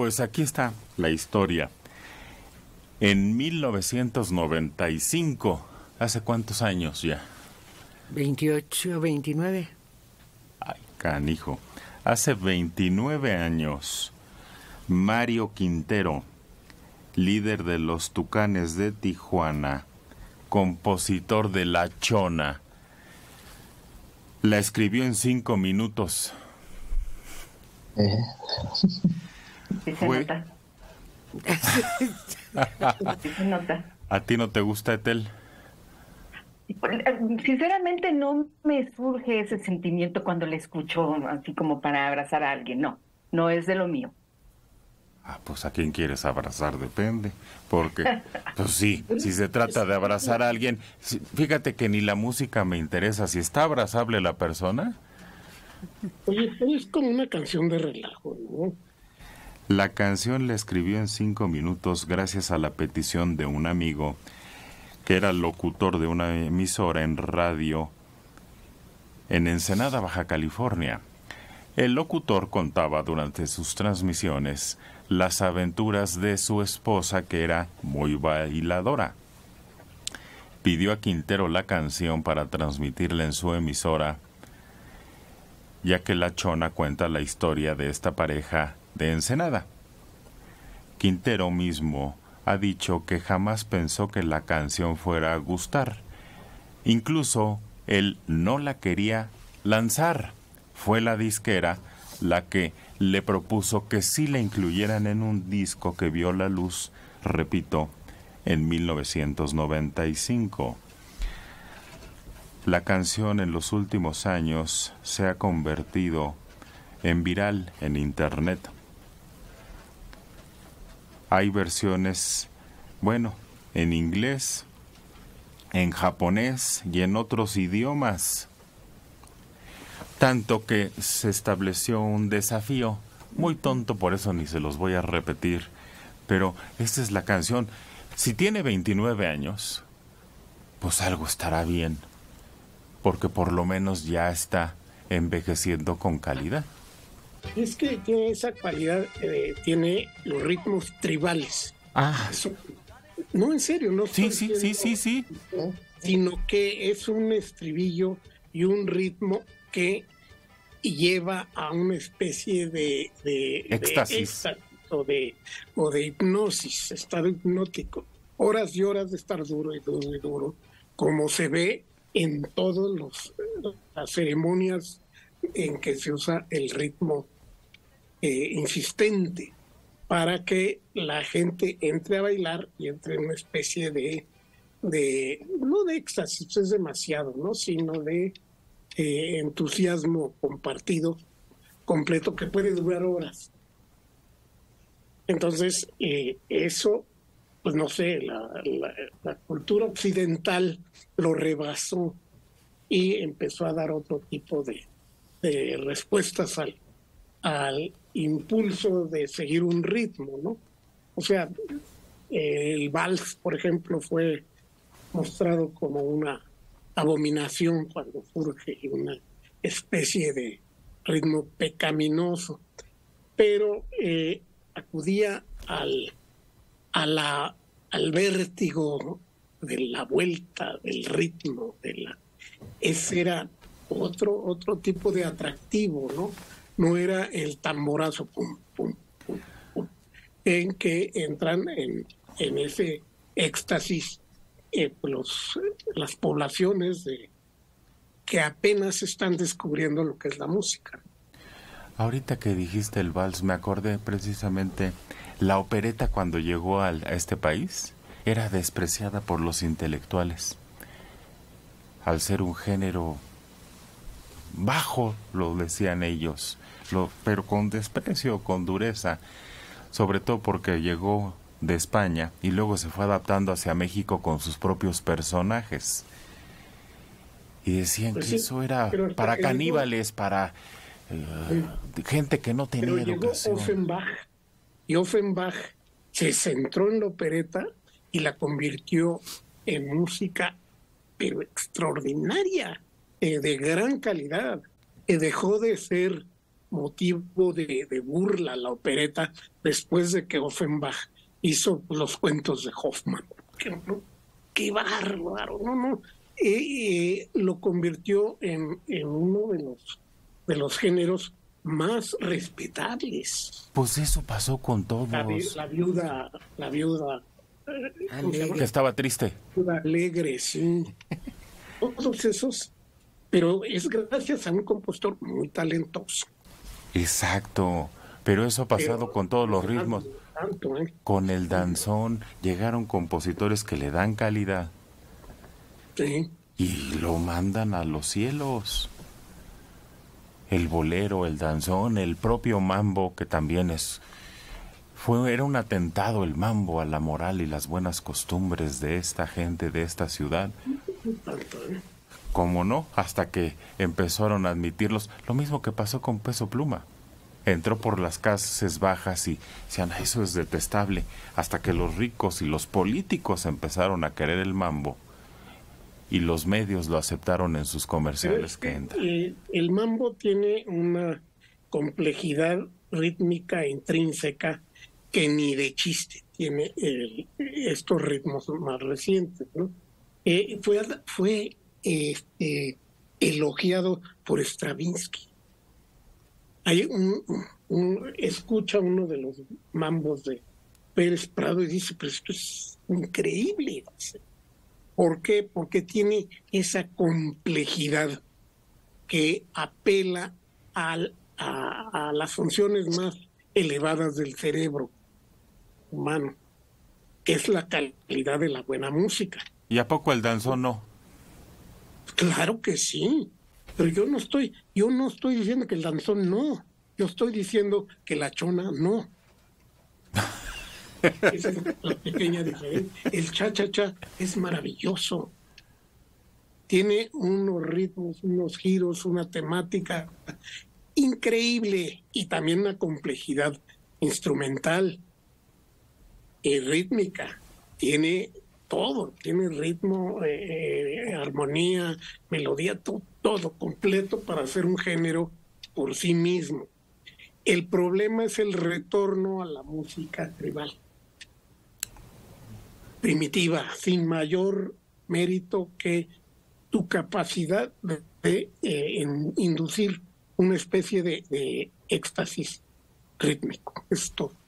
pues aquí está la historia. En 1995, ¿hace cuántos años ya? 28, 29. Ay, canijo. Hace 29 años, Mario Quintero, líder de los Tucanes de Tijuana, compositor de La Chona, la escribió en 5 minutos. Sí se Fue... nota. Sí se nota. ¿A ti no te gusta, Etel? Sinceramente no me surge ese sentimiento cuando le escucho así como para abrazar a alguien. No, no es de lo mío. Ah, pues a quién quieres abrazar, depende. Porque, pues sí, si se trata de abrazar a alguien, fíjate que ni la música me interesa. Si está abrazable la persona. Oye, pero es como una canción de relajo, ¿no? La canción la escribió en 5 minutos gracias a la petición de un amigo que era locutor de una emisora en radio en Ensenada, Baja California. El locutor contaba durante sus transmisiones las aventuras de su esposa, que era muy bailadora. Pidió a Quintero la canción para transmitirla en su emisora, ya que La Chona cuenta la historia de esta pareja de Ensenada. Quintero mismo ha dicho que jamás pensó que la canción fuera a gustar. Incluso él no la quería lanzar. Fue la disquera la que le propuso que sí la incluyeran en un disco que vio la luz, repito, en 1995. La canción en los últimos años se ha convertido en viral en internet. Hay versiones, bueno, en inglés, en japonés y en otros idiomas. Tanto que se estableció un desafío, muy tonto, por eso ni se los voy a repetir, pero esta es la canción. Si tiene 29 años, pues algo estará bien, porque por lo menos ya está envejeciendo con calidad. Es que tiene esa cualidad, tiene los ritmos tribales. Ah, Eso, no, en serio, no sí, estoy sí, diciendo, sí. ¿no? Sino que es un estribillo y un ritmo que lleva a una especie de éxtasis o de hipnosis, estado hipnótico, horas y horas de estar duro y duro y duro, como se ve en todas las ceremonias en que se usa el ritmo insistente para que la gente entre a bailar y entre en una especie de no de éxtasis, es demasiado, ¿no? Sino de entusiasmo compartido completo que puede durar horas. Entonces, eso, pues no sé, la cultura occidental lo rebasó y empezó a dar otro tipo de respuestas al impulso de seguir un ritmo, ¿no? O sea, el vals, por ejemplo, fue mostrado como una abominación cuando surge una especie de ritmo pecaminoso, pero acudía al vértigo de la vuelta, del ritmo, ese era otro tipo de atractivo, ¿no? No era el tamborazo, pum, pum, pum, pum, en que entran en ese éxtasis las poblaciones que apenas están descubriendo lo que es la música. Ahorita que dijiste el vals, me acordé precisamente, la opereta cuando llegó a este país era despreciada por los intelectuales. Al ser un género bajo, lo decían ellos, pero con desprecio, con dureza, sobre todo porque llegó de España y luego se fue adaptando hacia México con sus propios personajes. Y decían pues que sí, eso era para caníbales, para gente que no tenía educación. Llegó Offenbach se centró en la opereta y la convirtió en música, pero extraordinaria, de gran calidad, que dejó de ser motivo de burla la opereta después de que Offenbach hizo los cuentos de Hoffmann, por ejemplo. ¡Qué bárbaro! No. Lo convirtió en uno de los géneros más respetables. Pues eso pasó con todos. La viuda Que estaba triste. Alegre, sí. Todos esos, pero es gracias a un compositor muy talentoso. Exacto, pero eso ha pasado con todos los ritmos. Tanto, Con el danzón llegaron compositores que le dan calidad. Sí. Y lo mandan a los cielos. El bolero, el danzón, el propio mambo, que también era un atentado el mambo a la moral y las buenas costumbres de esta gente, de esta ciudad. Tanto, ¿Cómo no? Hasta que empezaron a admitirlos. Lo mismo que pasó con Peso Pluma. Entró por las clases bajas y decían, eso es detestable. Hasta que los ricos y los políticos empezaron a querer el mambo. Y los medios lo aceptaron en sus comerciales que entran. El mambo tiene una complejidad rítmica intrínseca que ni de chiste tiene estos ritmos más recientes, ¿no? Fue elogiado por Stravinsky. Hay escucha uno de los mambos de Pérez Prado y dice, pero esto es increíble. ¿Por qué? Porque tiene esa complejidad que apela a las funciones más elevadas del cerebro humano, que es la calidad de la buena música. ¿Y a poco el danzón no? Claro que sí, pero yo no estoy diciendo que el danzón no, yo estoy diciendo que la chona no. Esa es la pequeña diferencia. El cha-cha-cha es maravilloso. Tiene unos ritmos, unos giros, una temática increíble y también una complejidad instrumental y rítmica. Tiene todo, tiene ritmo, armonía, melodía, todo completo para hacer un género por sí mismo. El problema es el retorno a la música tribal, primitiva, sin mayor mérito que tu capacidad de inducir una especie de éxtasis rítmico. Es todo.